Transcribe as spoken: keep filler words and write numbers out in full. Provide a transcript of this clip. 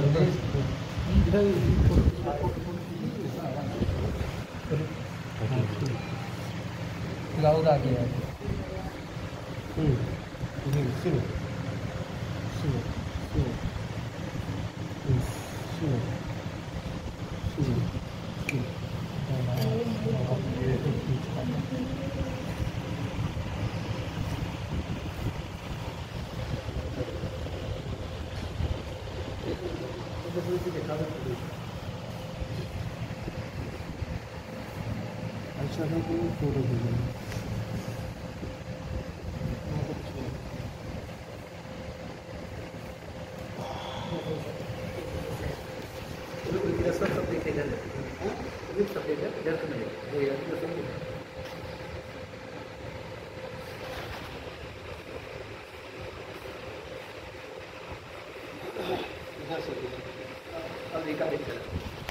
Cloud आ गया है। हम्म सुनो सुनो सुनो सुनो सुनो अच्छा था कि फोटो भेजना सब सब देखे इधर सब देखे इधर तो मिलेगा वो यार तो सब इधर से अब देखा देखा